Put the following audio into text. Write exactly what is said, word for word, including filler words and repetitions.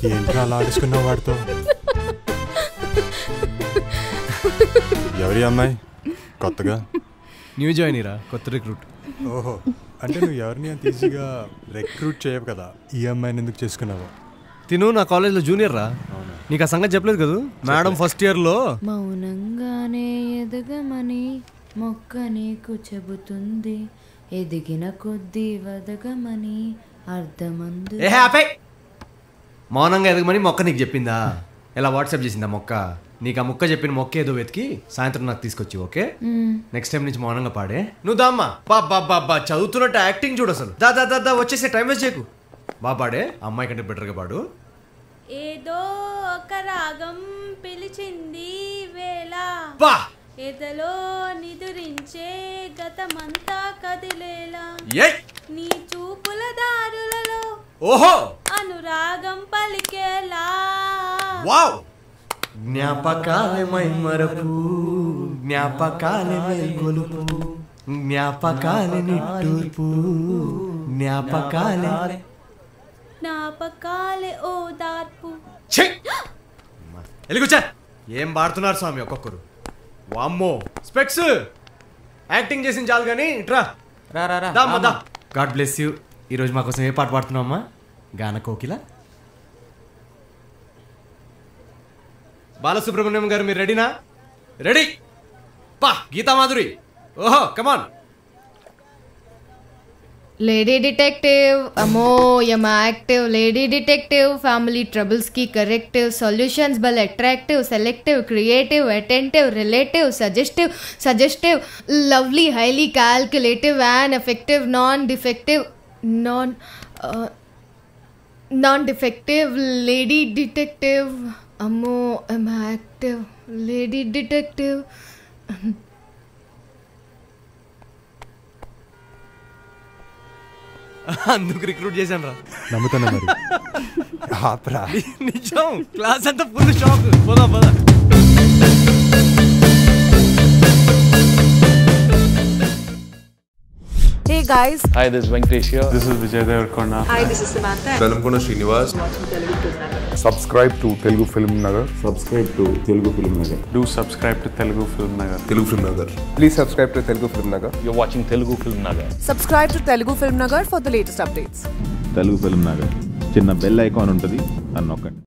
ఏంట్రా అలా ఆడుకున్నావు వాడితో? ఎవరి అమ్మాయి కొత్తగా? న్యూ జాయిన్ రా, కొత్త రిక్రూట్. ఓహో, అంటే నువ్వు ఎవరిని అంత ఈజీగా రిక్రూట్ చేయవు కదా, ఈ అమ్మాయిని ఎందుకు చేసుకున్నావు? తిను నా కాలేజ్లో జూనియర్ రా. నీకు ఆ సంగతి చెప్పలేదు కదా మేడం ఫస్ట్ ఇయర్లో. మౌనంగానే ఎదగమని మొక్క నీకు చెబుతుంది, ఎదిగిన కొద్దీ వదగమని అర్థమందు. ఏ హ్యాపీ మౌనంగా ఎదగమని మొక్క నీకు చెప్పిందా? ఎలా వాట్సాప్ చేసిందా మొక్క? నీకు ఆ మొక్క చెప్పిన మొక్క ఏదో వెతికి సాయంత్రం నాకు తీసుకొచ్చి, ఓకే? నెక్స్ట్ టైం నుంచి మౌనంగా పాడే. నువ్వు దామ్మా బాబా బాబా చదువుతున్నట్టు యాక్టింగ్ చూడు అసలు. దా దా దా వచ్చేసే, టైం వేస్ట్ చేయకు. బాగా పాడే, అమ్మాయి కంటే బెటర్గా పాడు. ఏదో ఒక రాగం పిలిచింది వేళ, ఎదలో నిదురించే గతమంతా కదిలేలా, నీ చూపుల దారులలో ఓహో అనురాగం పలికేలా. వావ్, జ్ఞాపకాలే మై మరపు, జ్ఞాపకాలే మై గొలుపు, జ్ఞాపకాలే నిట్టూర్పు, జ్ఞాపకాలే జ్ఞాపకాలే ఓ దార్పు. ఎలుగుచా ఏం పాడుతున్నారు స్వామి ఒక్కొక్కరు. వామ్మో స్పెక్స్ యాక్టింగ్ చేసిన చాలు కానీ ఇట్రా దా. God bless you. ఈరోజు మా కోసం ఏ పాట పాడుతున్నావు అమ్మా? గాన కోకిల. బాలసుబ్రహ్మణ్యం గారు మీరు రెడీనా? రెడీ పా. గీతా మాధురి, ఓహో come on. Lady detective, amo yama active. Lady detective, family troubles ki corrective. Solutions bal attractive, selective, creative, attentive, relative, suggestive, suggestive, lovely, highly calculative and effective, non-defective, non uh, non-defective. Lady detective, amo yama active. Lady detective. అందుకు recruit చేశాను రా. నమ్ముతున్నా మరి. ఆపరా. నిజం, class అంతా full shock. పోదా పోదా. Hey guys. Hi, this is Venkatesh here. This is Vijay Devarkonda. Hi, this is Samantha. Velamkona Srinivas. Subscribe to Telugu Film Nagar. Subscribe to Telugu Film Nagar. Do subscribe to Telugu Film Nagar. Telugu Film Nagar. Please subscribe to Telugu Film Nagar. You're watching Telugu Film Nagar. Subscribe to Telugu Film Nagar for the latest updates. Telugu Film Nagar. చిన్న bell icon ఉంటుంది, అన్నొక్కండి.